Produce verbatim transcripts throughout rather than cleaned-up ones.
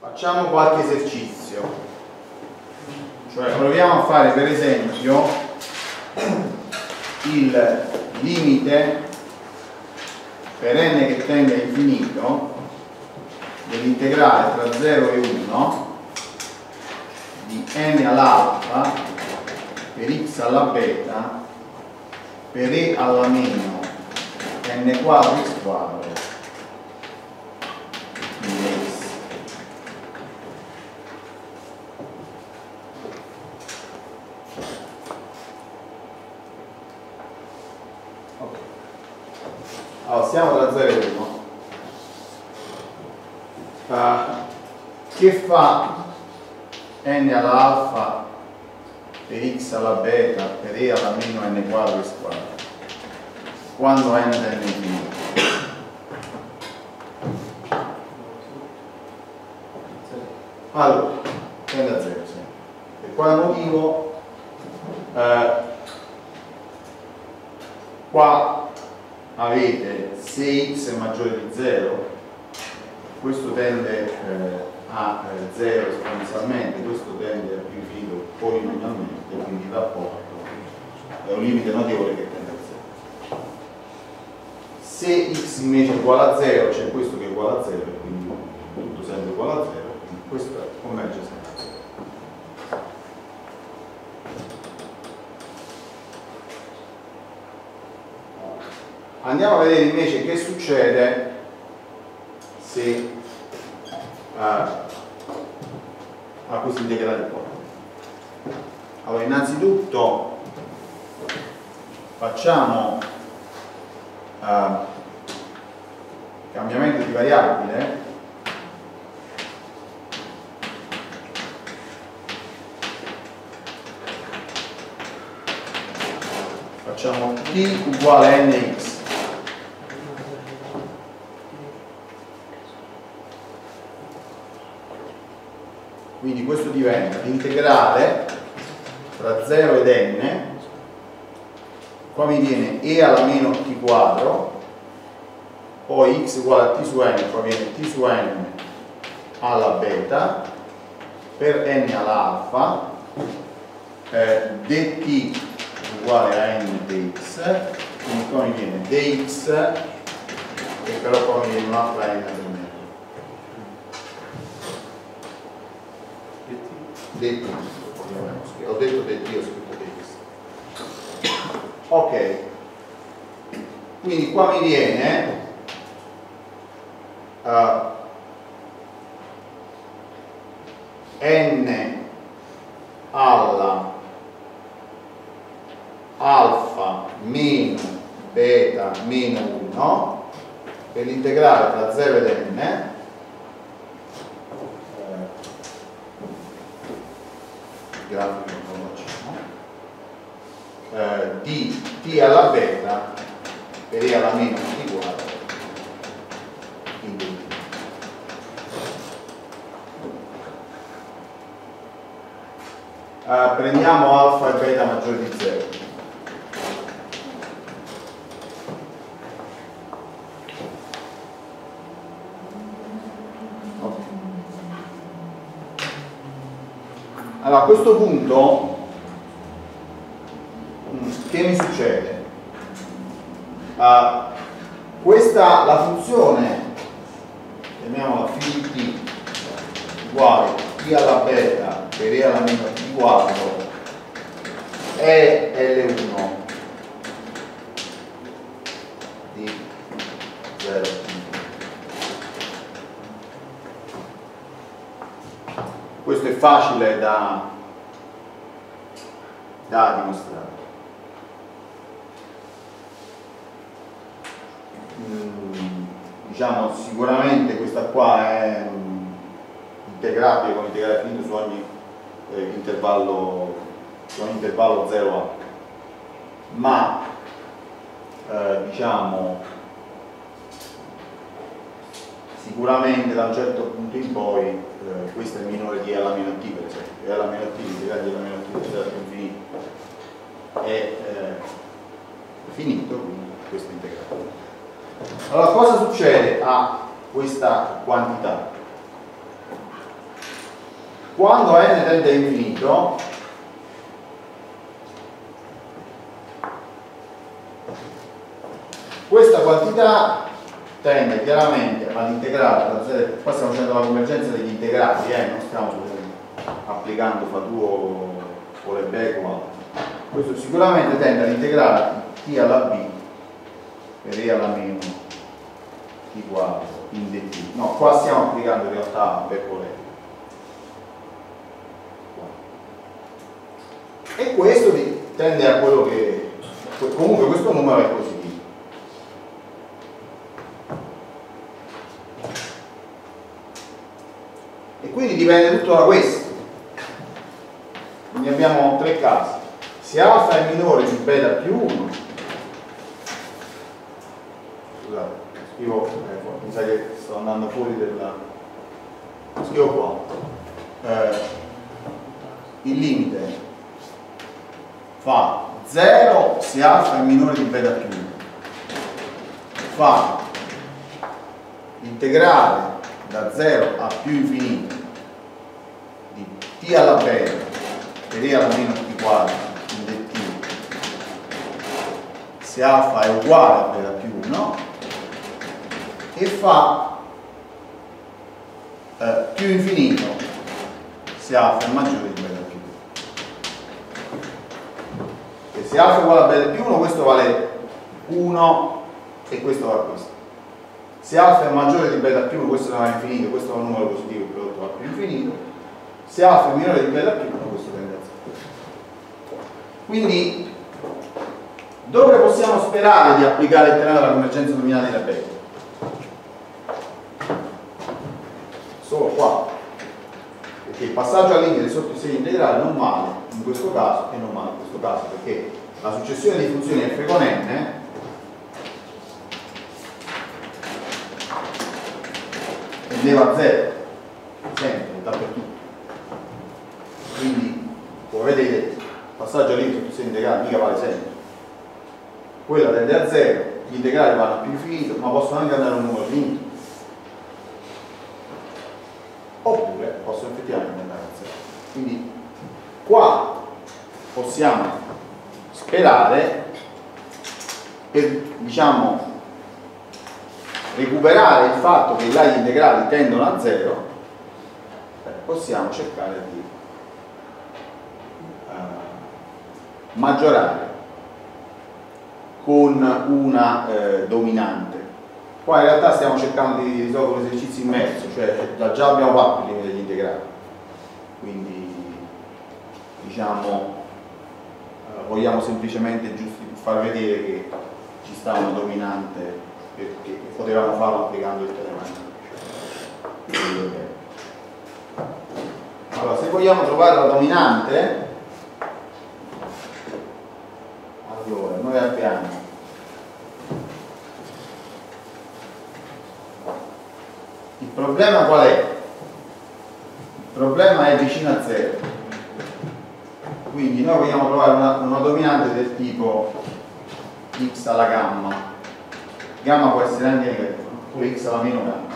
Facciamo qualche esercizio, cioè proviamo a fare per esempio il limite per n che tende a infinito dell'integrale tra zero e uno di n all'alfa per x alla beta per e alla meno n quadro x quadro di x. Allora, stiamo tra zero e uno. Uh, che fa n all'alfa per x alla beta per e alla meno n quadro x quadro quando n tende a infinito? Allora, tende a zero, sì. Per quale motivo? Uh, qua avete se x è maggiore di zero, questo tende eh, a eh, zero esponenzialmente, questo tende a più infinito polinomialmente, quindi il rapporto è un limite notevole che tende a zero. Se x invece è uguale a zero, c'è questo che è uguale a zero, quindi tutto sempre uguale a zero, quindi questo converge sempre. Andiamo a vedere invece che succede se uh, a questo integrale qua. Allora, innanzitutto facciamo uh, cambiamento di variabile. Facciamo t uguale a nx. Quindi questo diventa l'integrale tra zero ed n, qua mi viene e alla meno t quadro, poi x uguale a t su n, qua viene t su n alla beta, per n all'alfa, eh, dt uguale a n dx, quindi qua mi viene dx, e però qua mi viene un'altra n. dt, ho detto dt, ho scritto dx. Ok, quindi qua mi viene uh, n alla alfa meno beta meno uno per l'integrale tra zero ed n. Grafico non lo facciamo, eh, di t alla beta per e alla meno t quadro in dt. Eh, prendiamo alfa e beta maggiore di zero. Allora, a questo punto che mi succede? Uh, questa, la funzione, chiamiamola phi di t uguale t alla beta per e alla meno t quadro è L uno di zero. Questo è facile da, da dimostrare. Mm, diciamo sicuramente questa qua è um, integrabile con integrale finito su ogni eh, intervallo, su ogni intervallo zero a, ma eh, diciamo sicuramente da un certo punto in poi eh, questo è minore di e alla meno t, per esempio, e alla meno t, l'integrale di e alla meno t è infinito, è eh, finito, quindi questo è integrale. Allora, cosa succede a questa quantità? quando n tende a infinito, questa quantità tende chiaramente ad integrare da zero. Qua stiamo facendo la convergenza degli integrali, eh? Non stiamo applicando Fatuo o Lebesgue o altro. Questo sicuramente tende ad integrare t alla b per e alla meno t quadro in dt. No, qua stiamo applicando in realtà Beccoli. E questo tende a quello che comunque questo numero è positivo. E quindi dipende tutto da questo. Quindi abbiamo tre casi. Se alfa è minore di beta più uno, scusate, scrivo, eh, mi sa che sto andando fuori della, scrivo qua, eh, il limite fa zero se alfa è minore di beta più uno, fa integrale da zero a più infinito di t alla beta per e alla meno t quadro in dt se alfa è uguale a beta più uno, e fa eh, più infinito se alfa è maggiore di beta più uno. E se alfa è uguale a beta più uno, questo vale uno e questo vale questo. Se alfa è maggiore di beta più uno, questo va infinito, questo è un numero positivo, il prodotto va più infinito. Se alfa è minore di beta più uno, questo tende a zero. Quindi, dove possiamo sperare di applicare il teorema della convergenza nominale di Lebesgue? Solo qua. Perché il passaggio al limite sotto il segno integrale non vale in questo caso e non vale in questo caso, perché la successione di funzioni f con n tendeva a zero, sempre, dappertutto. Quindi, come vedete, il passaggio al limite sotto il segno integrale mica vale sempre. Quella tende a zero, gli integrali vanno a più infinito, ma possono anche andare a un numero finito. Oppure possono effettivamente andare a zero. Quindi qua possiamo sperare per, diciamo, recuperare il fatto che là gli integrali tendono a zero, possiamo cercare di uh, maggiorare con una eh, dominante. Qua in realtà stiamo cercando di risolvere un esercizio immerso, cioè già abbiamo fatto il limite degli integrali, quindi diciamo eh, vogliamo semplicemente far vedere che ci sta una dominante, perché potevamo farlo applicando il teorema. Allora, se vogliamo trovare la dominante, allora noi abbiamo il problema qual è? Il problema è vicino a zero, quindi noi vogliamo trovare una, una dominante del tipo x alla gamma. Gamma può essere anche negativo, oppure x alla meno gamma,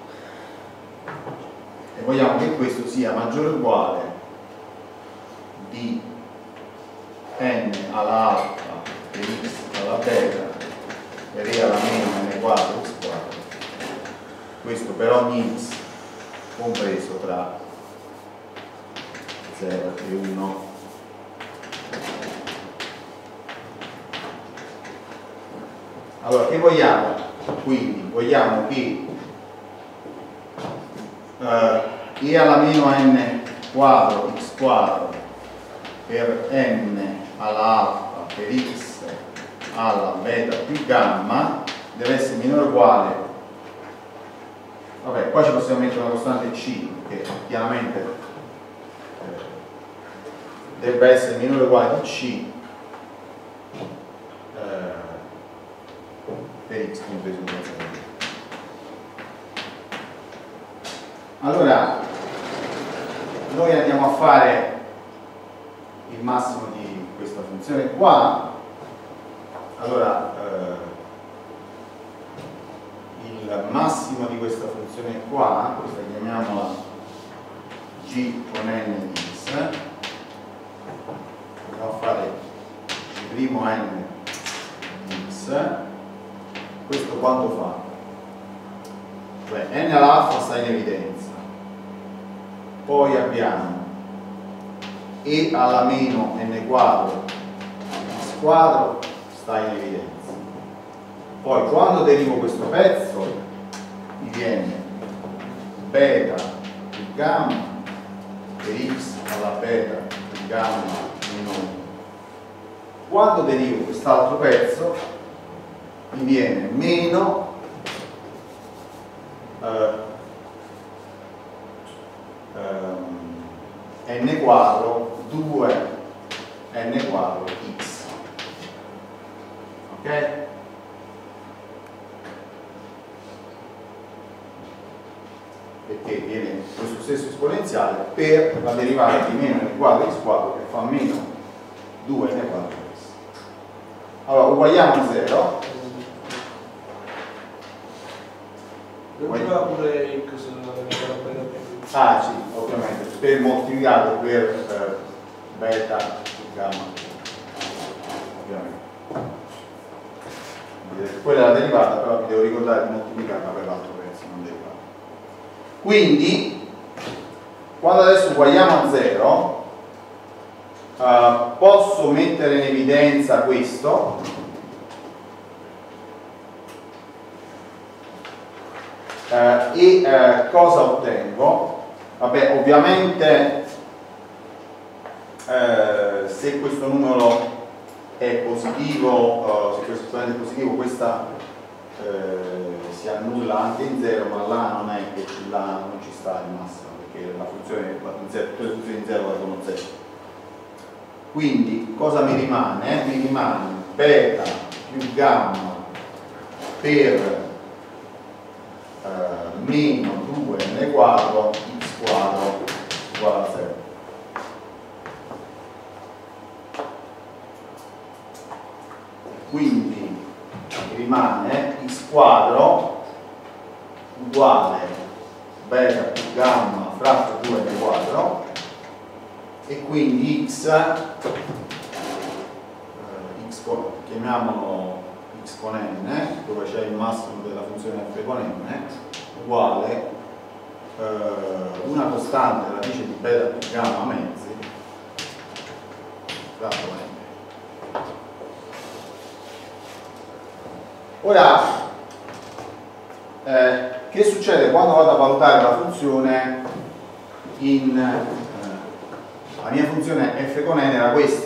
e vogliamo che questo sia maggiore o uguale di n alla alfa per x alla beta per e alla meno n quadro x quadro, questo per ogni x compreso tra zero e uno. Allora, che vogliamo? Quindi vogliamo che eh, e alla meno n quadro x quadro per n alla alfa per x alla beta più gamma deve essere minore o uguale, vabbè, qua ci possiamo mettere una costante c, che chiaramente eh, deve essere minore o uguale di c eh, per x compreso in zero. Allora noi andiamo a fare il massimo di questa funzione qua. Allora eh, il massimo di questa funzione qua, questa chiamiamola g G con n di x, andiamo a fare G' n di x, questo quanto fa? Cioè n all'alfa sta in evidenza, poi abbiamo e alla meno n quadro x quadro sta in evidenza, poi quando derivo questo pezzo mi viene beta più gamma per x alla beta più gamma meno uno. Quando derivo quest'altro pezzo mi viene meno eh, eh, n quadro due n quadro x, ok? Perché viene questo stesso esponenziale per la derivata di meno n quadro x quadro che fa meno due n quadro x. Allora uguagliamo a zero. Uguagliamo pure x. Ah sì, ovviamente, per moltiplicato per eh, beta più gamma. Ovviamente. Quella è la derivata, però vi devo ricordare di moltiplicarla per l'altro pezzo, non derivata. Quindi, quando adesso uguagliamo a zero, eh, posso mettere in evidenza questo, eh, e eh, cosa ottengo? Vabbè, ovviamente eh, se questo numero è positivo, eh, se questo esponente è positivo, questa eh, si annulla anche in zero, ma là non è che là non ci sta il massimo, perché la funzione in zero, tutte le funzioni in zero valgono zero. Quindi cosa mi rimane? Mi rimane beta più gamma per eh, meno due n quadro x quadro uguale a zero. Quindi mi rimane x quadro uguale beta più gamma fratto due n quadro, e quindi x, eh, x con, chiamiamolo x con n, dove c'è il massimo della funzione f con n, uguale eh, una costante radice di beta più gamma mezzi fratto n. Ora, eh, che succede quando vado a valutare la funzione in... Eh, la mia funzione f con n era questa.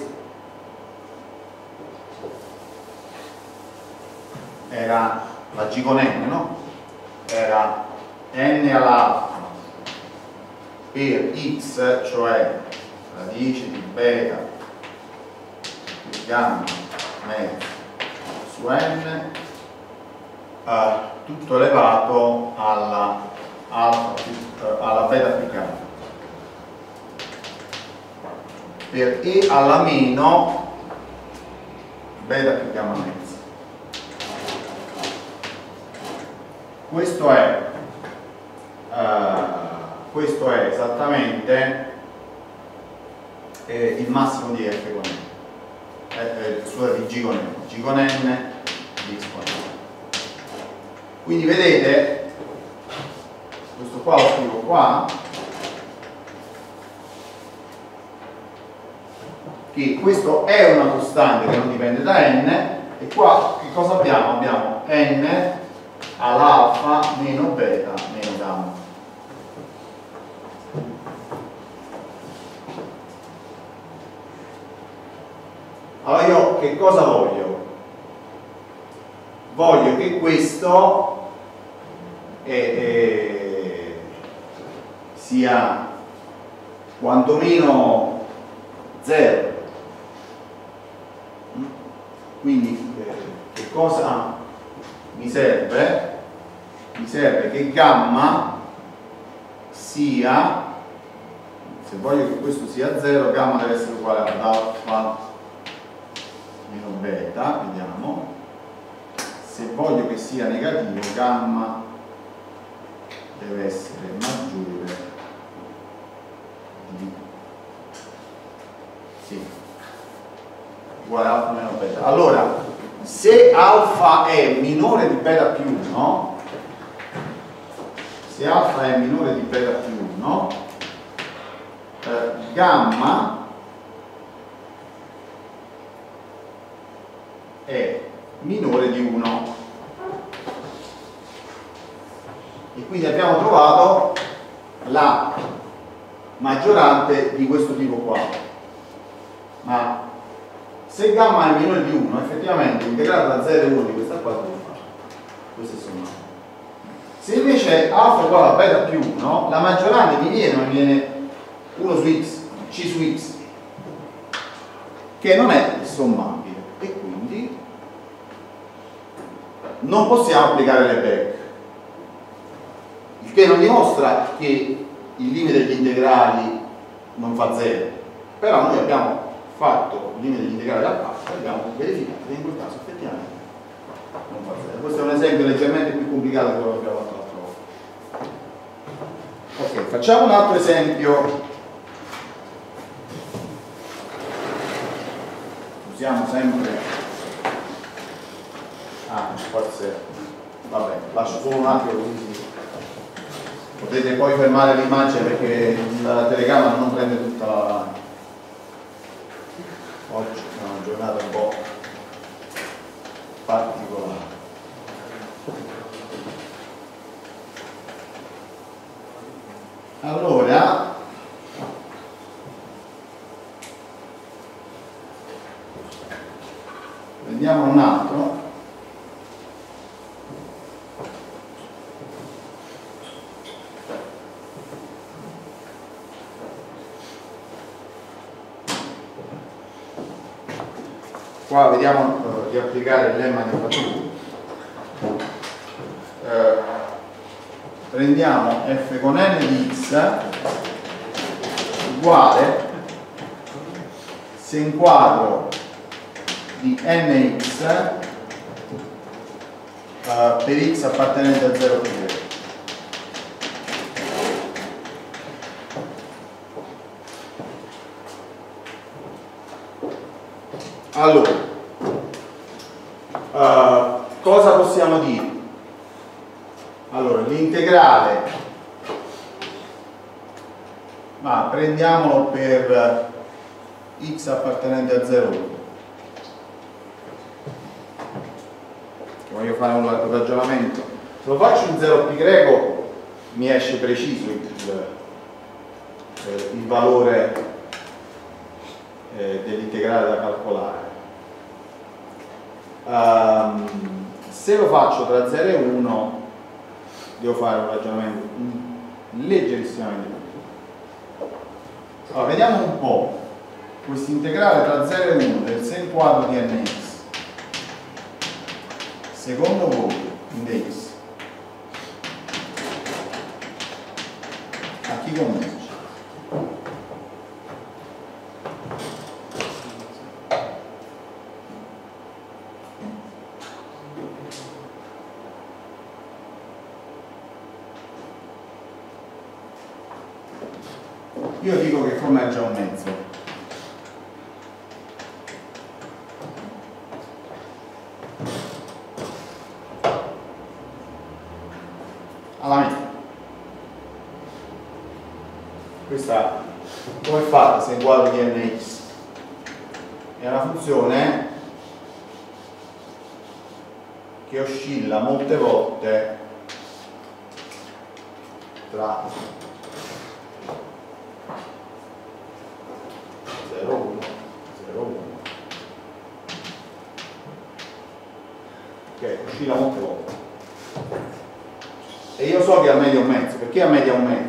Era la g con n, no? Era n all'alfa per x, cioè radice di beta più gamma mezzo su n, Uh, tutto elevato alla, alfa più, uh, alla beta più gamma per e alla meno beta più gamma mezza. Questo è uh, questo è esattamente eh, il massimo di f con n, eh, eh, scusate, di g con n, g con n di x con n. Quindi vedete, questo qua lo scrivo qua, che questo è una costante che non dipende da n, e qua che cosa abbiamo? Abbiamo n all'alfa meno beta meno gamma. Allora io che cosa voglio? Voglio che questo E, e, sia quantomeno zero. Quindi eh, che cosa mi serve? Mi serve che gamma sia, se voglio che questo sia zero, gamma deve essere uguale ad alfa meno beta, vediamo. Se voglio che sia negativo, gamma deve essere maggiore uguale alfa meno beta. Allora, se alfa è minore di beta più uno, se alfa è minore di beta più uno, eh, gamma è minore di uno. E quindi abbiamo trovato la maggiorante di questo tipo qua. Ma se gamma è minore di uno, effettivamente integrata da zero e uno di questa qua devo fare. Questo è sommato. Se invece alfa è uguale a beta più uno, la maggiorante mi viene, ma mi viene uno su x, c su x, che non è sommabile. E quindi non possiamo applicare le back. Il che non dimostra che il limite degli integrali non fa zero, però noi abbiamo fatto il limite degli integrali a parte e abbiamo verificato che in quel caso effettivamente non fa zero. Questo è un esempio leggermente più complicato di quello che abbiamo fatto l'altra volta. Ok, facciamo un altro esempio. Usiamo sempre ah, forse vabbè, lascio solo un attimo così potete poi fermare l'immagine perché la telecamera non prende tutta la... Oggi è una giornata un po' particolare. Allora, prendiamo un altro. Qua vediamo uh, di applicare il lemma di Fatou. Uh, prendiamo f con n di x uguale sin quadro di nx uh, per x appartenente a zero più zero. Allora, uh, cosa possiamo dire? Allora, l'integrale, ma prendiamolo per x appartenente a zero. Voglio fare un ragionamento. Se lo faccio in zero pi greco mi esce preciso il, il, il valore eh, dell'integrale da calcolare. Um, se lo faccio tra zero e uno devo fare un ragionamento leggerissimamente più. Allora, vediamo un po' questo integrale tra zero e uno del sen quadro di nx. Secondo voi, in dx, a chi convince? Io dico che converge a un mezzo. Alla metà. Questa come è fatta se quadro di nx? È una funzione che oscilla molte volte tra zero, uno, zero, uno. Ok, oscilla molte volte. E io so che a media un mezzo. Perché a media un mezzo?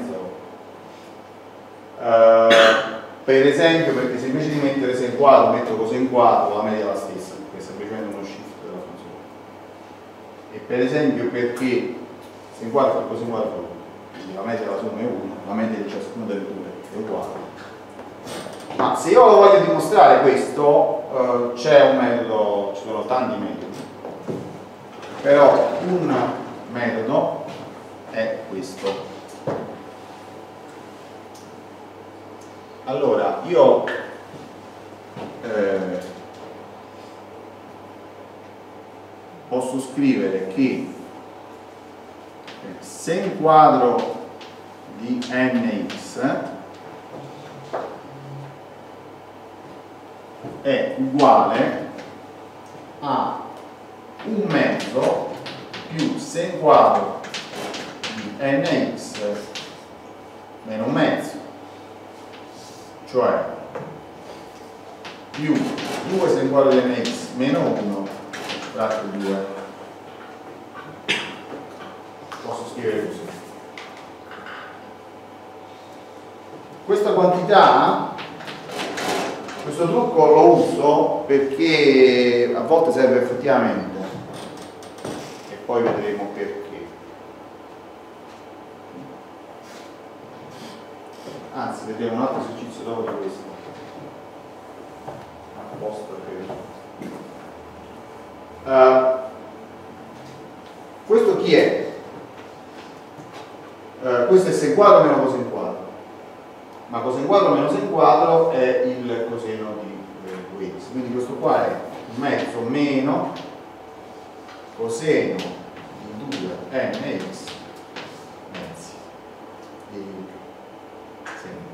Uh, per esempio, perché se invece di mettere sen quadro metto coseno quadro, la media è la stessa, perché è semplicemente uno shift della funzione. E per esempio perché sen quadro per coseno quadro, quindi la media della somma è uno, la media di ciascuna delle due è uguale. Ma se io lo voglio dimostrare questo, uh, c'è un metodo, ci sono tanti metodi, però un metodo è questo. Allora, io eh, posso scrivere che sen quadro di nx è uguale a un mezzo più sen quadro di nx meno un mezzo, cioè più due sen quadro di nx meno uno fratto due. Posso scrivere così. Questa quantità, questo trucco lo uso perché a volte serve effettivamente e poi vedremo perché. Anzi, vedremo un altro esercizio dopo di questo. Apposta per... Uh, questo chi è? Uh, questo è sen quadro meno coseno quadro. Ma coseno quadro meno sen quadro è il coseno di eh, x, quindi questo qua è un mezzo meno coseno di due nx mezzi di seno.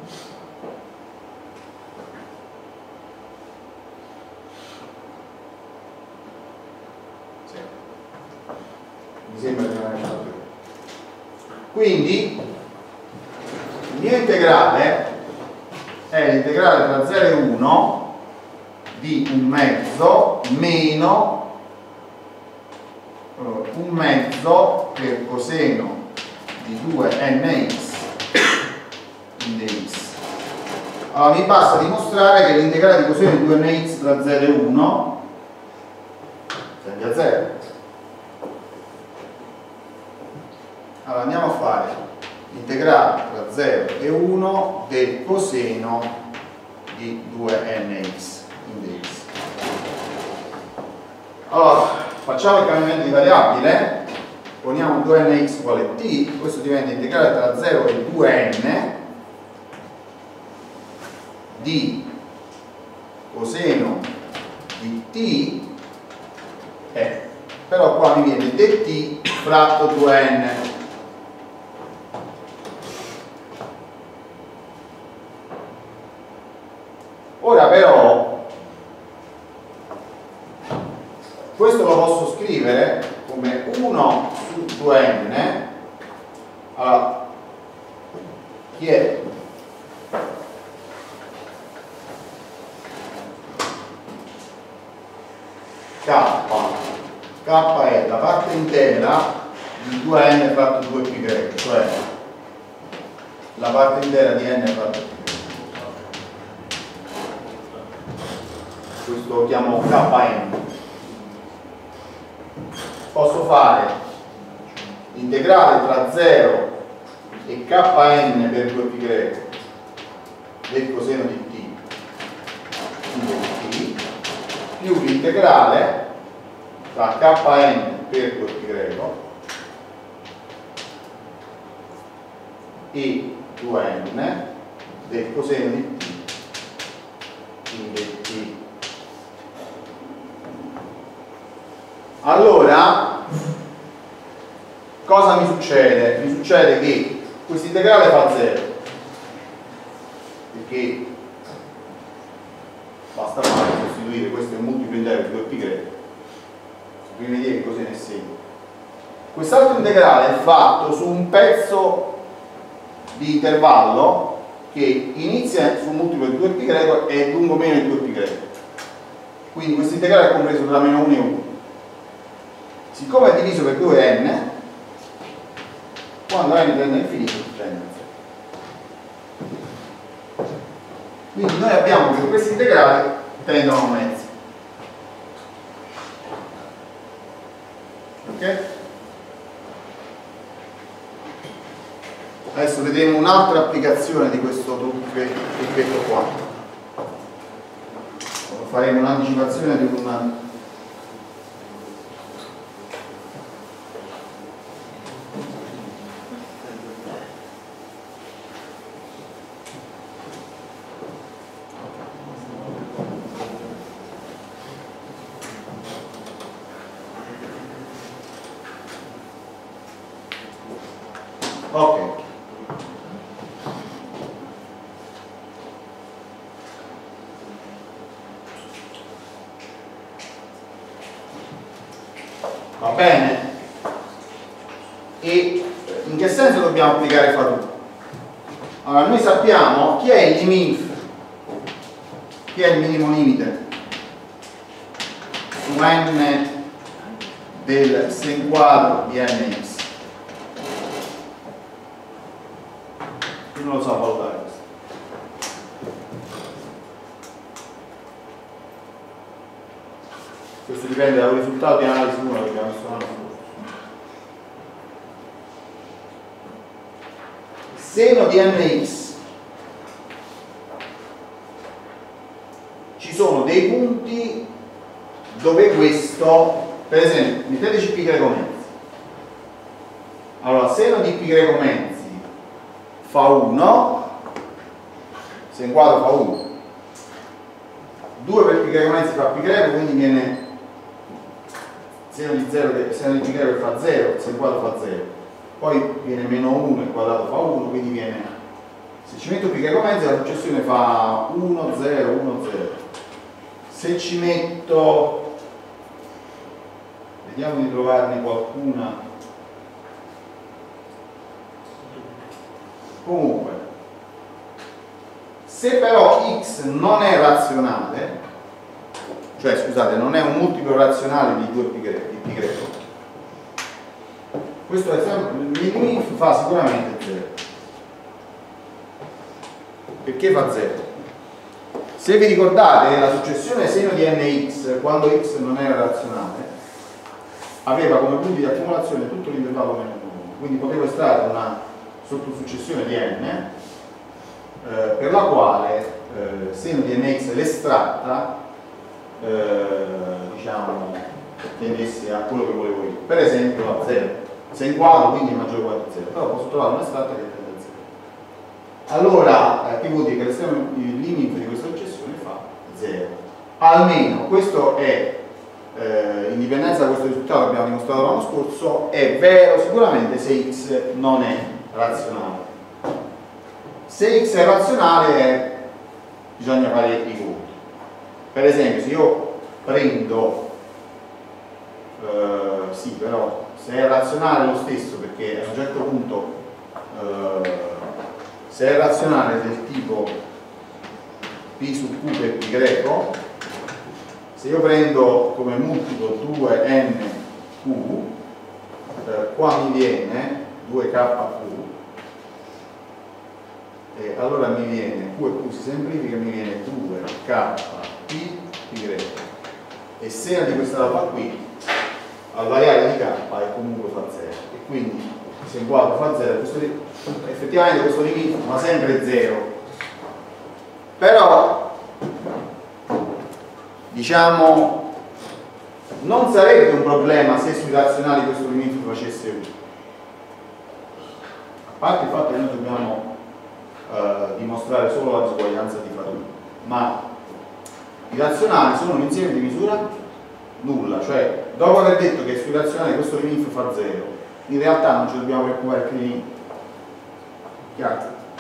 Sì. Mi sembra di non aver fatto più. Quindi il mio integrale è l'integrale tra zero e uno di un mezzo meno allora, un mezzo per coseno di due nx in dx. Allora mi basta dimostrare che l'integrale di coseno di due nx tra zero e uno tende a zero. Allora andiamo a fare l'integrale tra zero e uno del coseno di due nx in dx. Allora, facciamo il cambiamento di variabile, poniamo due nx uguale t, questo diventa integrale tra zero e due n di coseno di t, eh, però qua mi viene dt fratto due n. Ora però questo lo posso scrivere come uno su due n. Allora, chi è? K. K è la parte intera di due n fratto due π, cioè la parte intera di n fratto π. Questo lo chiamo Kn. Posso fare l'integrale tra zero e Kn per due π del coseno di t, di t più l'integrale tra Kn per due π e due n del coseno di t in dt. Allora, cosa mi succede? Mi succede che questo integrale fa zero, perché basta fare sostituire questo è un multiplo intero di due π, prima di dire così ne segno. Quest'altro integrale è fatto su un pezzo di intervallo che inizia su un multiplo di due π e è lungo meno di due π. Quindi questo integrale è compreso tra meno uno e uno. Siccome è diviso per due n, quando n tende all'infinito tende a zero. Quindi noi abbiamo che questi integrali tendono a mezzo. Ok? Adesso vedremo un'altra applicazione di questo trucchetto qua. Faremo un'anticipazione di un Ok. Va bene? E in che senso dobbiamo applicare fa tutto? Allora, noi sappiamo chi è il liminf, chi è il minimo limite su n del sen quadro di nx. Chi non lo sa valutare questo? Questo dipende dal risultato di analisi uno che abbiamo visto l'anno scorso. Seno di nx, ci sono dei punti dove questo, per esempio, metteteci π greco mezzi. Allora, seno di π greco mezzi fa uno, sen quadro fa uno, due per π greco mezzi fa π greco, quindi viene seno di zero, seno di π greco fa zero, sen quadro fa zero. Poi viene meno uno, il quadrato fa uno, quindi viene, se ci metto π greco mezzi la successione fa uno, zero, uno, zero. Se ci metto, vediamo di trovarne qualcuna, comunque, se però x non è razionale, cioè scusate, non è un multiplo razionale di due π greco, di π greco, questo esempio, il minif fa sicuramente zero. Perché fa zero? Se vi ricordate, la successione seno di nx, quando x non era razionale, aveva come punti di accumulazione tutto l'intervallo meno uno, quindi potevo estrarre una sottosuccessione di n, eh, per la quale eh, seno di nx l'estratta, eh, diciamo, tendesse a quello che volevo io, per esempio a zero. Sen quadro quindi è maggiore o uguale a zero, però posso trovare un'estratta che tende a zero. Allora, eh, che vuol dire che l'estremo limite di questa successione fa zero. Almeno, questo è, eh, in dipendenza da questo risultato che abbiamo dimostrato l'anno scorso, è vero sicuramente se x non è razionale. Se x è razionale, bisogna fare i conti. Per esempio, se io prendo, eh, sì, però, se è razionale lo stesso, perché a un certo punto eh, se è razionale del tipo π su q per π greco, se io prendo come multiplo due n q, eh, qua mi viene due k q, e allora mi viene q e q si semplifica, mi viene due k p π greco, e seno di questa roba qui al variare di k e comunque fa zero, e quindi sen quadro fa zero, questo, effettivamente questo limite fa sempre zero, però diciamo non sarebbe un problema se sui razionali questo limite facesse uno, a parte il fatto che noi dobbiamo eh, dimostrare solo la disuguaglianza di Faturi, ma i razionali sono un insieme di misura nulla, cioè dopo aver detto che sui razionali questo limite fa zero, in realtà non ci dobbiamo preoccupare più di niente. Chiaro?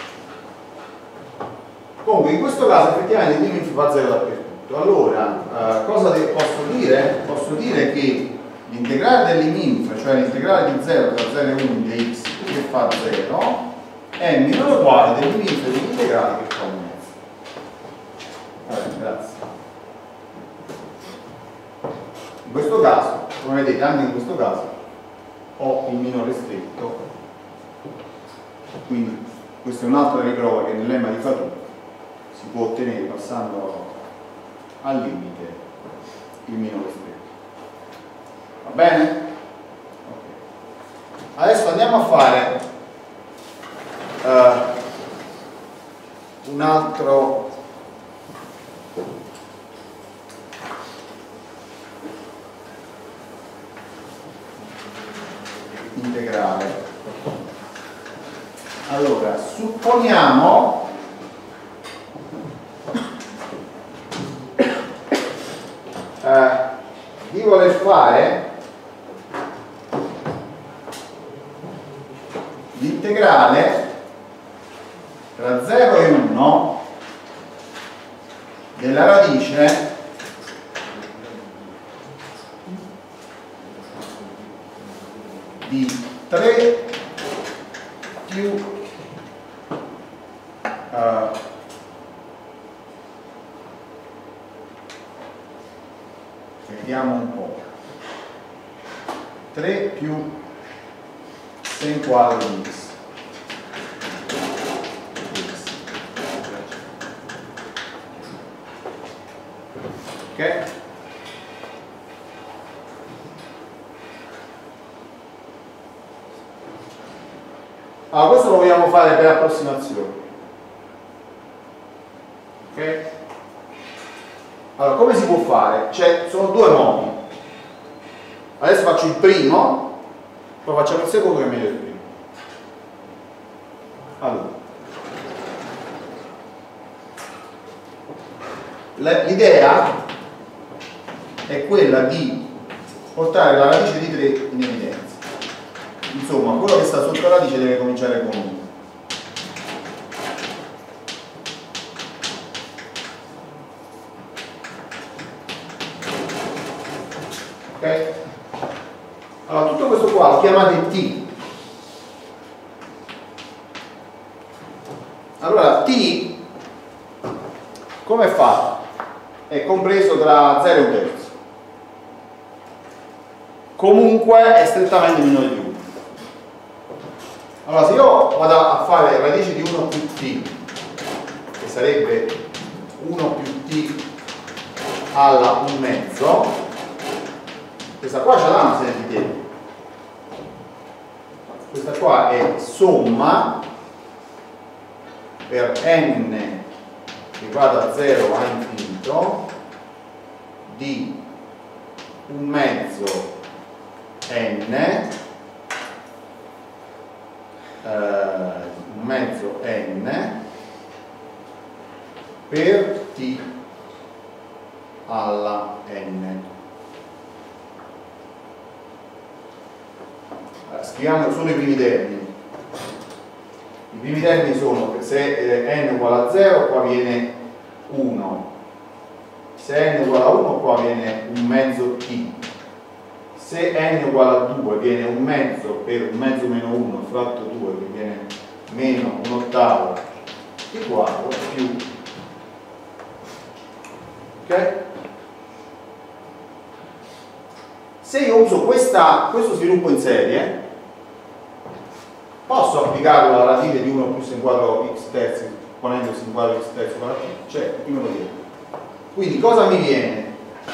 Comunque in questo caso effettivamente il limite fa zero dappertutto. Allora, eh, cosa posso dire? Posso dire che l'integrale dell'imminf, cioè l'integrale di zero tra zero e uno di x che fa zero, è minore o uguale dell'imminf dell'integrale che fa un mezzo. Vabbè, grazie. In questo caso, come vedete, anche in questo caso ho il minore stretto, quindi questa è un'altra riprova che nel lemma di Fatou si può ottenere passando al limite il minore stretto. Va bene? Okay. Adesso andiamo a fare uh, un altro integrale. Allora, supponiamo eh, di voler fare l'integrale tra zero e uno della radice di tre più uh, vediamo un po', tre più sen quadro di x. Ok? Allora, questo lo vogliamo fare per approssimazione. Ok? Allora, come si può fare? Cioè, sono due modi. Adesso faccio il primo, poi facciamo il secondo che è meglio del primo. Allora, l'idea è quella di portare la radice di tre in evidenza. Insomma, quello che sta sotto la radice deve cominciare con uno. Ok? Allora, tutto questo qua lo chiamate T. Allora, T come è fatto? È compreso tra zero e un terzo. Comunque è strettamente minore di uno. Allora, se io vado a fare radice di uno più t, che sarebbe uno più t alla un mezzo, questa qua c'è una serie di tempi. Questa qua è somma per n che va da zero a infinito di un mezzo n, Uh, un mezzo n per t alla n. Allora, scriviamo solo i primi termini. I primi termini sono che se eh, n uguale a zero qua viene uno, se n uguale a uno qua viene un mezzo t, se n uguale a due viene un mezzo per un mezzo meno uno fratto due che viene meno un ottavo di quadro più, ok? Se io uso questa, questo sviluppo in serie, posso applicarlo alla radice di uno più sin quadro x terzi ponendo sin quadro x terzi uguale a t? Certo, prima lo dico. Quindi cosa mi viene?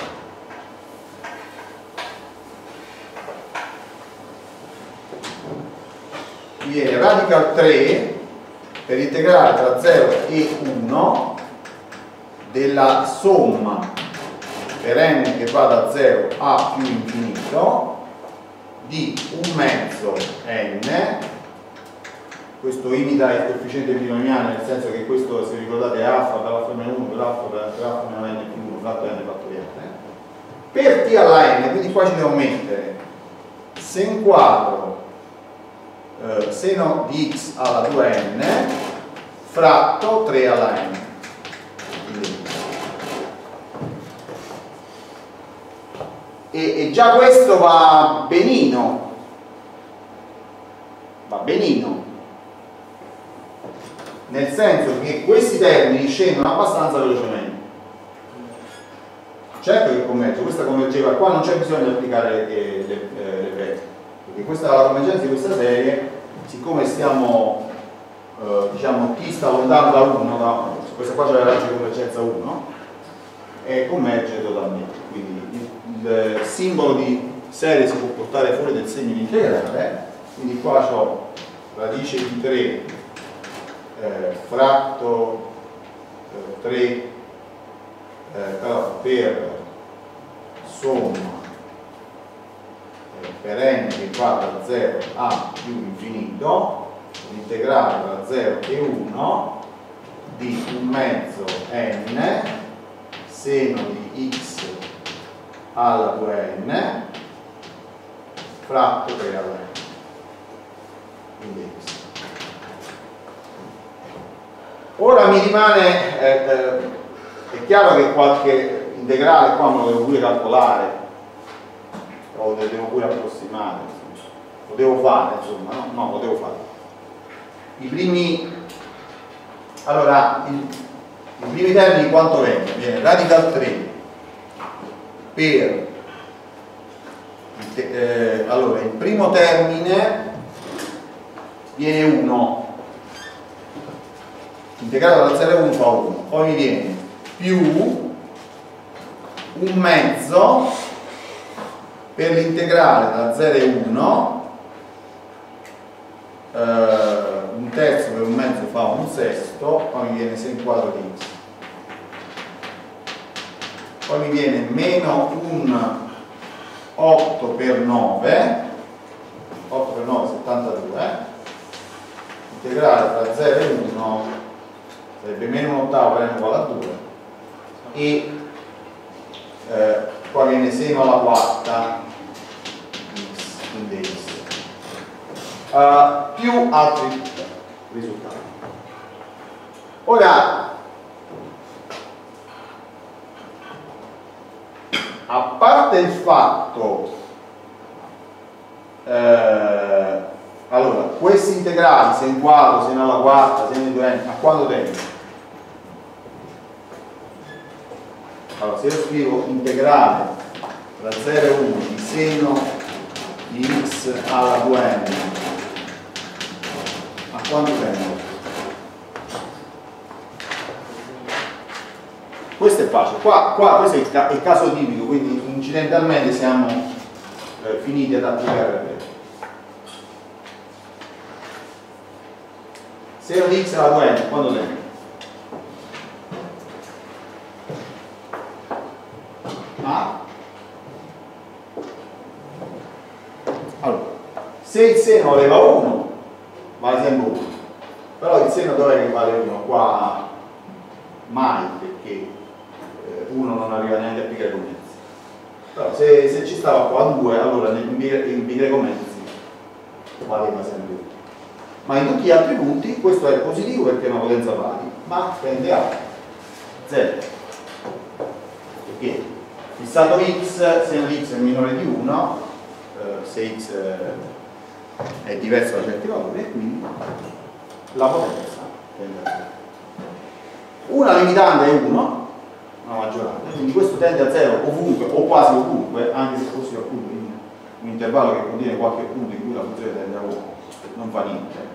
Viene radical tre per integrare tra zero e uno della somma per n che va da zero a più infinito di un mezzo n, questo imita il coefficiente binomiale nel senso che questo, se ricordate, è alfa per alfa meno uno per alfa per alfa meno n più uno fratto n fattoriale per t alla n, quindi qua ci devo mettere sen quadro Uh, seno di x alla due n fratto tre alla n. E, e già questo va benino, va benino, nel senso che questi termini scendono abbastanza velocemente. Certo che converge, questa convergeva, qua non c'è bisogno di applicare eh, le, eh, le pezze. Perché questa è la convergenza di questa serie, siccome stiamo, eh, diciamo, t sta lontano da uno, da, questa qua c'è la radice di convergenza uno, e converge totalmente. Quindi il, il simbolo di serie si può portare fuori del segno di integrale, quindi qua ho radice di tre eh, fratto eh, tre eh, però per somma per n che va da zero a più infinito, l'integrale tra zero e uno di un mezzo n seno di x alla due n fratto tre alla n. Quindi questo. Ora mi rimane, eh, eh, è chiaro che qualche integrale qua me lo devo pure calcolare, o lo devo pure approssimare, insomma. Lo devo fare, insomma, no? No, lo devo fare. I primi, allora, il, i primi termini quanto vengono? Viene radical tre per, eh, allora, il primo termine viene uno, integrato da zero a uno fa uno, poi mi viene più un mezzo per l'integrale da zero a uno, eh, un terzo per un mezzo fa un sesto, poi mi viene sen quadro di x, poi mi viene meno un otto per nove, otto per nove settantadue, integrale tra zero e uno sarebbe meno un ottavo per n uguale a due, e eh, poi viene seno alla quarta x, quindi x, uh, più altri risultati. Ora, a parte il fatto, eh, allora, questi integrali, sen quadro, seno alla quarta, seno di due n, a quanto tendono? Allora, se io scrivo integrale tra zero e uno di seno di x alla due n, a quanto tendono? Questo è facile. Qua, qua questo è il, ca il caso tipico, quindi incidentalmente siamo eh, finiti ad applicare la regola. Seno di x alla due n, quanto tendono? Ah. Allora, se il seno valeva uno, vale sempre uno, però il seno dov'è che vale uno? Qua mai, perché uno non arriva neanche a pi greco mezzi. Però se, se ci stava qua a due, allora in pi greco mezzi valeva sempre uno. Ma in tutti gli altri punti questo è positivo perché è una potenza pari, ma tende a zero. Perché fissato x, seno di x è minore di uno, eh, se x è diverso da certi valori, e quindi la potenza tende a zero. Una limitante è uno, una maggiorante, quindi questo tende a zero ovunque o quasi ovunque, anche se fosse appunto in un intervallo che contiene qualche punto in cui la funzione tende a uno, non fa niente,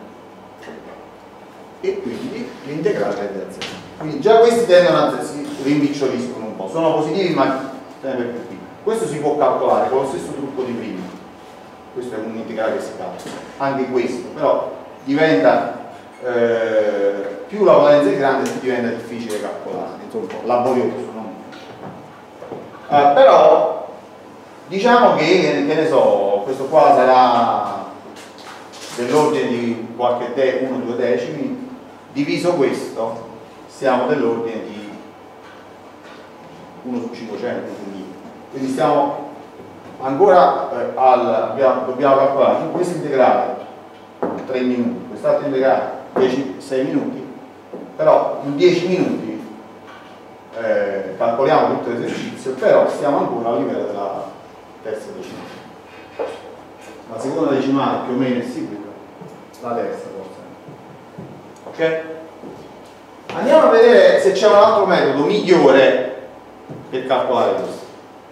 e quindi l'integrale tende a zero. Quindi già questi tendono a si rimpiccioliscono un po', sono positivi ma sempre più piccoli. Questo si può calcolare con lo stesso trucco di prima, questo è un integrale che si calcola, anche questo, però diventa Eh, più la potenza è grande più diventa difficile calcolare, insomma un po' laborioso, no? eh, però diciamo che, che ne so, questo qua sarà dell'ordine di qualche uno due decimi, diviso questo siamo dell'ordine di uno su cinquecento, quindi stiamo ancora eh, al, abbiamo, dobbiamo calcolare in questo integrale tre minuti, quest'altro integrale sei minuti, però in dieci minuti eh, calcoliamo tutto l'esercizio, però stiamo ancora a livello della terza decimale. La seconda decimale più o meno è sicura, la terza forse. Ok? Andiamo a vedere se c'è un altro metodo migliore per calcolare questo.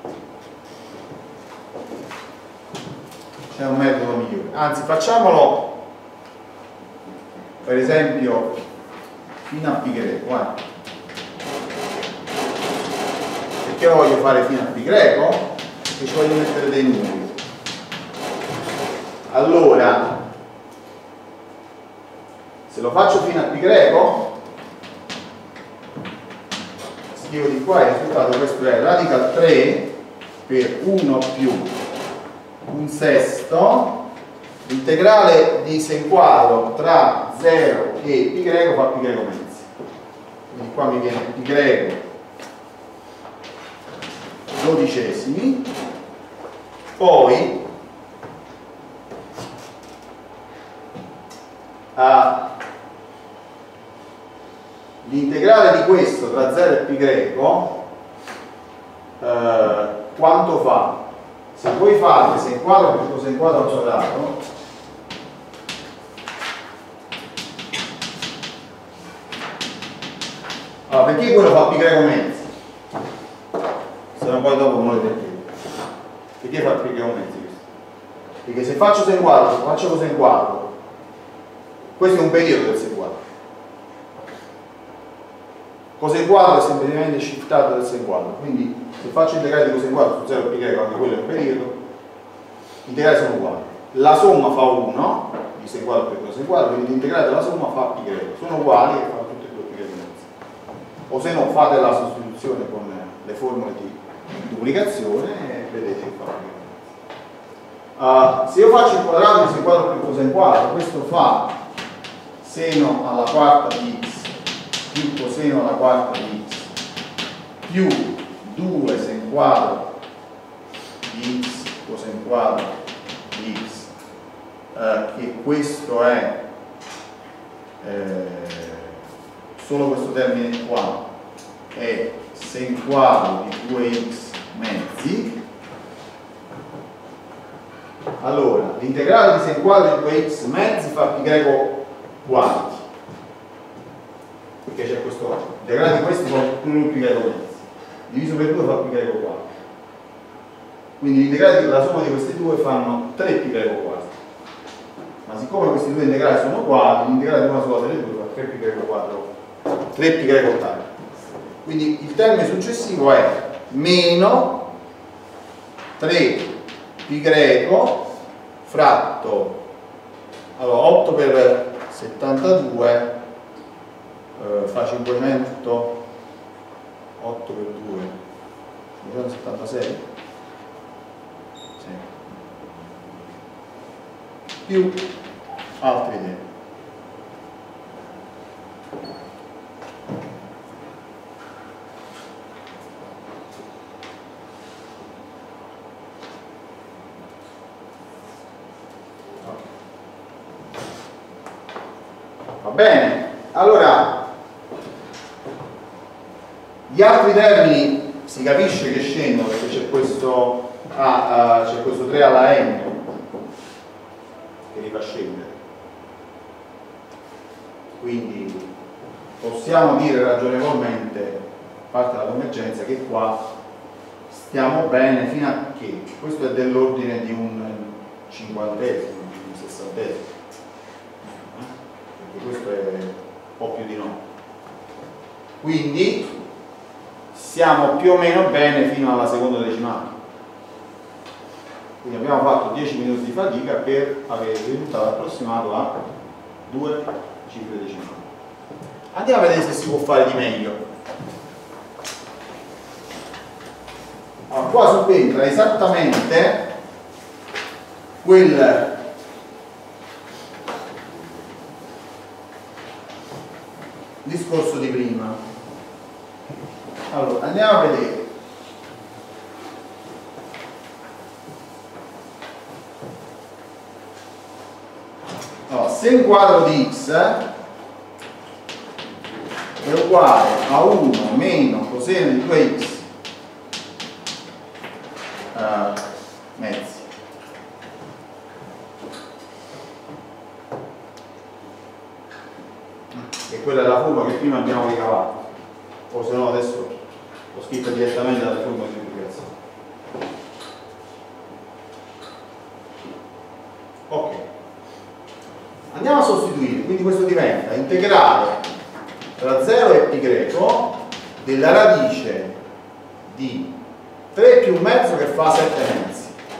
C'è un metodo migliore, anzi facciamolo per esempio fino a pi greco, guarda. Perché voglio fare fino a pi greco? Perché ci voglio mettere dei numeri. Allora, se lo faccio fino a pi greco, scrivo di qua il risultato, questo è radical tre per uno più un sesto, integrale di sen quadro tra zero e pi greco fa pi greco mezzi, quindi qua mi viene pi greco dodicesimi, poi a l'integrale di questo tra zero e pi greco eh, quanto fa? Se voi fate sen quadro più coseno quadro al quadrato, allora perché quello fa pi greco mezzi? Se no poi dopo non lo perché. Perché fa pi greco mezzi questo? Perché se faccio sen quadro, se faccio coseno quadro, questo è un periodo del sen quadro. Coseno quadro è semplicemente shiftato del sen quadro, quindi se faccio integrale di coseno quadro su zero pi greco, anche quello è un periodo, gli integrali sono uguali. La somma fa uno, di sen quadro per coseno quadro, quindi l'integrale della somma fa pi greco. Sono uguali e fanno tutte e due pi greco mezzi. O se no fate la sostituzione con le formule di duplicazione e vedete che fa pi greco mezzi. Uh, se io faccio il quadrato di sen quadro per coseno quadro, questo fa seno alla quarta di x più coseno alla quarta di x più due sen quadro di x coseno quadro di x, eh, che questo è eh, solo questo termine qua è sen quadro di due x mezzi. Allora l'integrale di sen quadro di due x mezzi fa pi greco quanti? Perché c'è questo integrale di questi fa pi greco mezzi diviso per due fa pi greco quattro, quindi l'integrale della somma di questi due fanno tre pi greco quattro, ma siccome questi due integrali sono uguali, l'integrale di una sola delle due fa tre pi greco quattro, tre pi greco ottavo. Quindi il termine successivo è meno tre pi greco fratto, allora otto per settantadue eh, fa cinquecento, otto per due, duecentosettantasei, sì. Più altre idee. Va bene, allora gli altri termini si capisce che scendono perché c'è questo, ah, uh, c'è questo tre alla n che li fa scendere, quindi possiamo dire ragionevolmente, parte dalla convergenza, che qua stiamo bene fino a che questo è dell'ordine di un cinquantesimo, di un sessantesimo, perché questo è un po' più di no, quindi siamo più o meno bene fino alla seconda decimale. Quindi abbiamo fatto dieci minuti di fatica per avere il risultato approssimato a due cifre decimali. Andiamo a vedere se si può fare di meglio. Allora, qua subentra esattamente quel discorso di prima. Allora, andiamo a vedere. Allora, sen quadro di x è uguale a uno meno coseno di due x uh, mezzi. E quella è la formula che prima abbiamo ricavato, o se no adesso l'ho scritta direttamente dalla formula di moltiplicazione. Ok, andiamo a sostituire, quindi questo diventa integrale tra zero e pi greco della radice di tre più un mezzo che fa sette mezzi.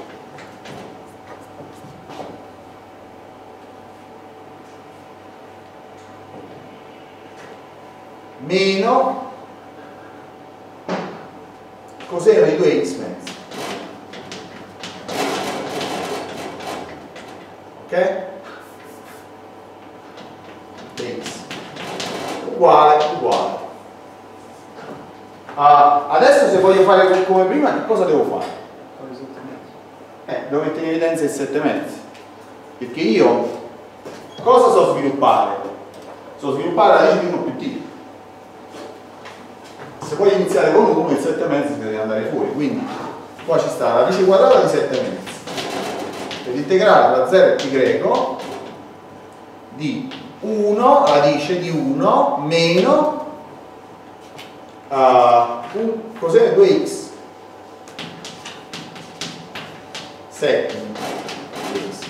Meno coseno di due x mezzi. Ok? X uguale uguale. Uh, adesso se voglio fare come prima, che cosa devo fare? Eh, devo mettere in evidenza il sette mezzi. Perché io cosa so sviluppare? So sviluppare la radice di uno più t. se vuoi iniziare con uno, il sette mezzi deve andare fuori, quindi qua ci sta la radice quadrata di sette mezzi per integrare tra zero e pi greco di uno, radice di uno meno uh, un cos'è due x sette x.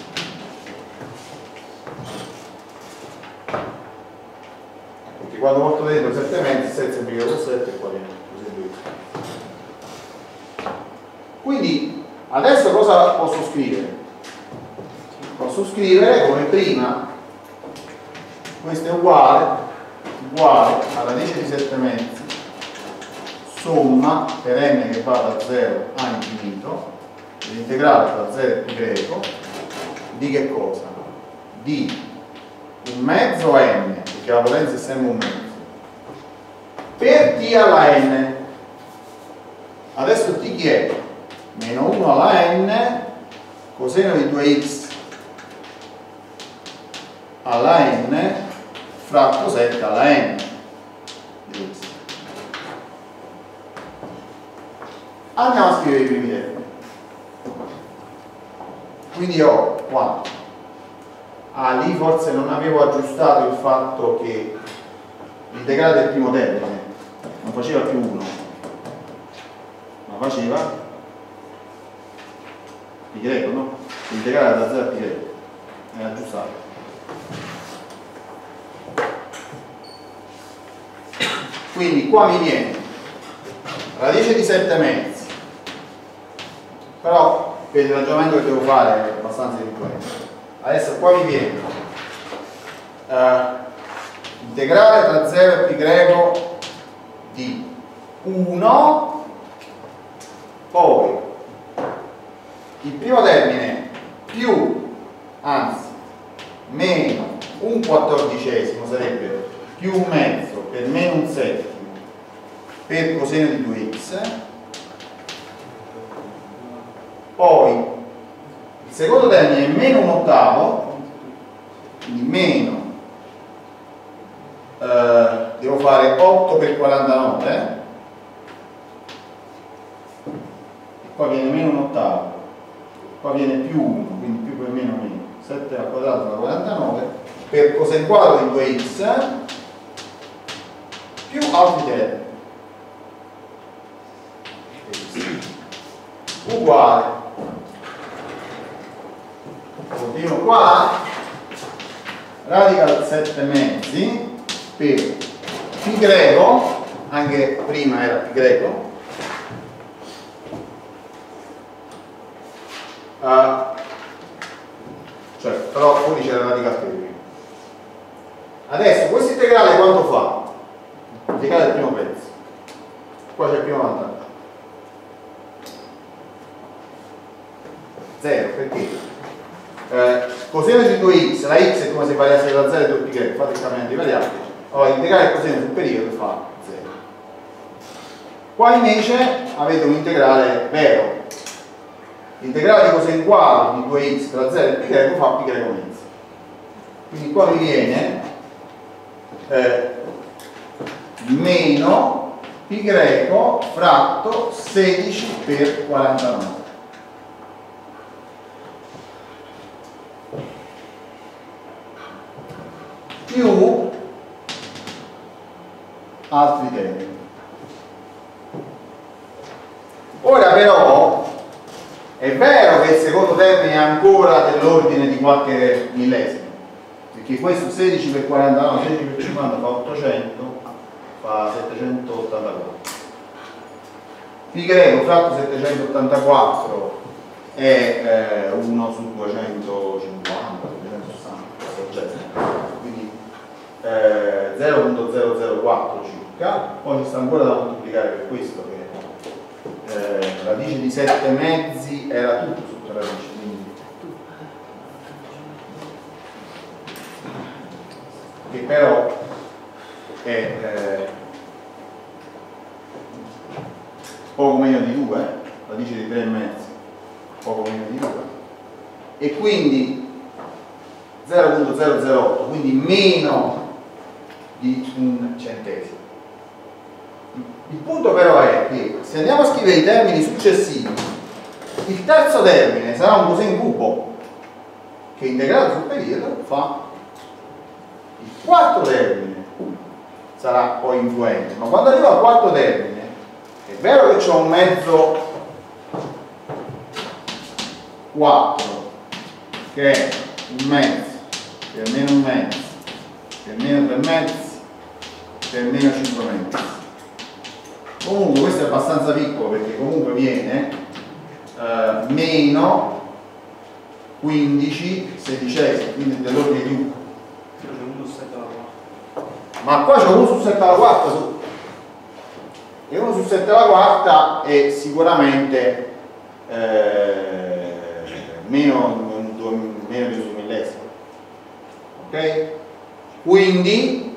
Perché quando porto dentro sette mezzi, sette semplifica con sette e qua viene così due x. Quindi adesso cosa posso scrivere? Posso scrivere come prima, questo è uguale uguale a radice di sette mezzi somma per n che va da zero a infinito l'integrale tra zero e pi greco di che cosa? Di un mezzo a n, perché la potenza è sempre un mezzo, per t alla n. Adesso t chi è? Meno uno alla n coseno di due x alla n fratto sette alla n di x. Andiamo a scrivere i primi termini. Quindi ho qua, ah lì forse non avevo aggiustato il fatto che l'integrale del primo termine non faceva più uno, ma faceva pi greco, no? L'integrale da zero a pi greco è aggiustato. Quindi qua mi viene radice di sette mezzi, però per il ragionamento che devo fare è abbastanza influente. Adesso qua mi viene uh, integrale tra zero e pi greco di uno, poi il primo termine più, anzi meno un quattordicesimo sarebbe più un mezzo per meno un settimo per coseno di due x, poi il secondo termine è meno un ottavo, quindi meno eh, devo fare otto per quarantanove e qua viene meno un ottavo, qua viene più uno, quindi più per meno meno sette al quadrato da quarantanove per coseno quadro di due x più altri termini uguale, continuo qua, radical sette mezzi per pi greco, anche prima era pi greco, uh, cioè però fuori c'era radical tre. Adesso questo integrale quanto fa? L'integrale del primo pezzo, qua c'è il primo vantaggio zero, perché eh, coseno di due x, la x è come se variasse da zero e due pi greco, fate il cambiamento di variabili, allora integrare il coseno sul periodo fa zero. Qua invece avete un integrale vero, l'integrale di coseno quadro di due x tra zero e pi greco fa pi greco mezzo, quindi qua mi viene eh, meno pi greco fratto sedici per quarantanove più altri termini. Ora però è vero che il secondo termine è ancora dell'ordine di qualche millesimo, perché questo sedici per quarantanove, sedici per cinquanta fa ottocento, fa settecentottantaquattro. Pi greco fratto settecentottantaquattro è eh, uno su duecentocinquanta, duecentosessanta, quindi eh, zero virgola zero zero quattro circa. Poi ci sta ancora da moltiplicare per questo che eh, radice di sette mezzi era tutto sotto radice, quindi che però è eh, poco meno di due, radice di tre e mezzo poco meno di due, e quindi zero virgola zero zero otto, quindi meno di un centesimo. Il punto però è che se andiamo a scrivere i termini successivi, il terzo termine sarà un coseno cubo che integrato sul periodo fa il quarto termine, sarà poi influente, ma quando arrivo al quarto termine è vero che c'ho un mezzo quattro che è un mezzo, che è meno un mezzo, che è meno tre mezzi, che è meno cinque mezzi. Comunque questo è abbastanza piccolo perché comunque viene eh, meno quindici sedicesimi, quindi dell'ordine di uno. Ma qua c'è uno su sette alla quarta su. E uno su sette alla quarta è sicuramente eh, meno, meno di un millesimo. Ok? Quindi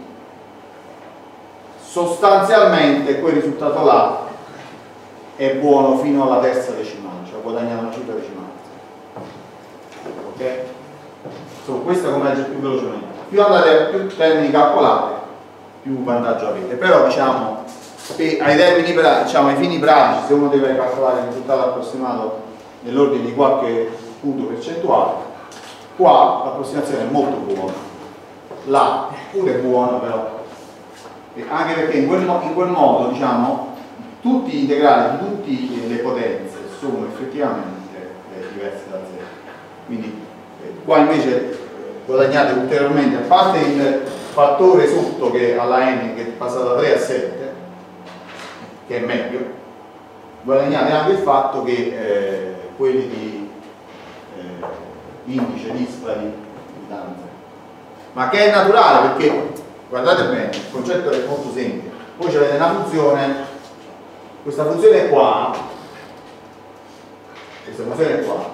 sostanzialmente quel risultato là è buono fino alla terza decimale, cioè guadagniamo una cifra decimale. Ok? So, questo è come legge più velocemente. Più andate, più termini calcolate, più vantaggio avete. Però diciamo che ai termini pratici, diciamo ai fini pratici, se uno deve calcolare il risultato approssimato nell'ordine di qualche punto percentuale, qua l'approssimazione è molto buona, là pure è buona però. E anche perché in quel, in quel modo diciamo tutti gli integrali di tutte le potenze sono effettivamente eh, diversi da zero, quindi eh, qua invece eh, guadagnate ulteriormente, a parte il fattore sotto che alla n che passa da tre a sette, che è meglio, guadagnate anche il fatto che eh, quelli di eh, indice dispari di danza, ma che è naturale perché guardate bene, il concetto è molto semplice. Voi avete una funzione, questa funzione qua, questa funzione qua,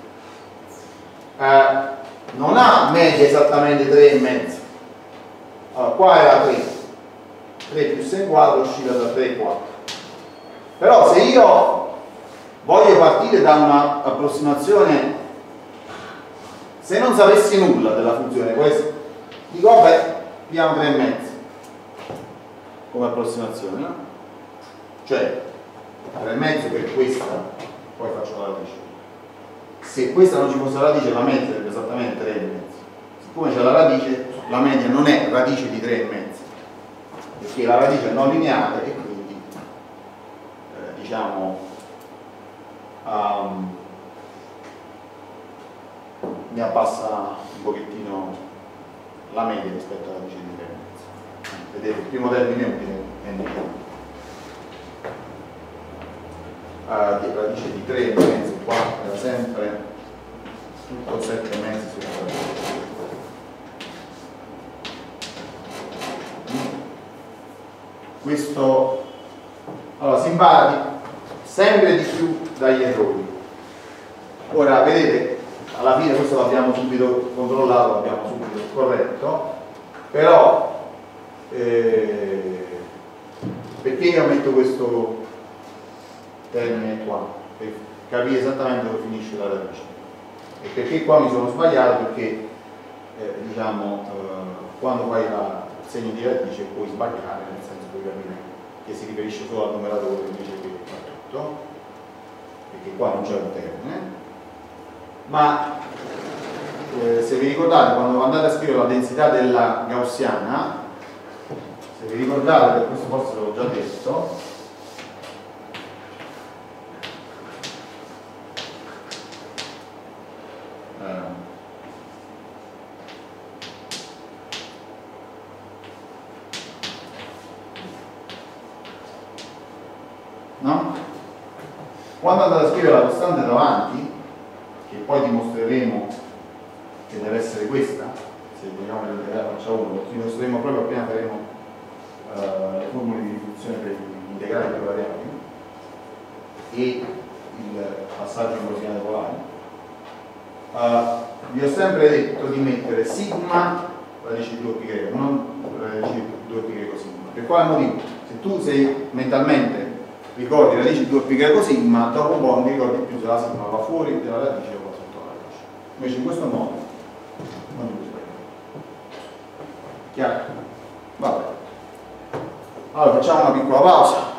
eh, non ha media esattamente tre e mezzo. Allora, qua era tre, tre più sei quadro usciva da tre e quattro. Però se io voglio partire da un'approssimazione, se non sapessi nulla della funzione, questo, dico vabbè, abbiamo tre e mezzo come approssimazione, no? Cioè tre e mezzo per questa, poi faccio la radice. Se questa non ci fosse la radice, la media sarebbe esattamente tre e mezzo. Siccome c'è la radice, la media non è radice di tre e mezzo, perché la radice è non lineare e quindi eh, diciamo um, mi abbassa un pochettino la media rispetto alla radice di tre e mezzo. Vedete, il primo termine è utile, è negativo. Uh, radice di tre e mezzo qua era sempre tutto sette e mezzo su quattro. Questo allora si impara sempre di più dagli errori. Ora vedete, alla fine questo l'abbiamo subito controllato, l'abbiamo subito corretto, però eh, perché io metto questo termine qua? Per capire esattamente dove finisce la radice. E perché qua mi sono sbagliato? Perché eh, diciamo eh, quando fai la, il segno di radice puoi sbagliare, nel senso puoi capire che si riferisce solo al numeratore invece che a tutto, perché qua non c'è un termine. Ma eh, se vi ricordate, quando andate a scrivere la densità della gaussiana, se vi ricordate, per questo forse l'ho già detto, no? Quando andate a scrivere la costante davanti, che poi dimostreremo che deve essere questa, se vogliamo integrare faccia uno, lo dimostreremo proprio appena faremo uh, le formule di riduzione per gli integrali per variabili e il passaggio in cosinate polari. Uh, vi ho sempre detto di mettere sigma radice di due pi greco, non radice di due pi greco sigma. Per quale motivo? Se tu sei mentalmente ricordi radice di due pi greco sigma, dopo un po' non ti ricordi più se la sigma va fuori della radice o va sotto la radice. Invece in questo modo non ti puoi sbagliare. Chiaro? Vabbè. Allora facciamo una piccola pausa.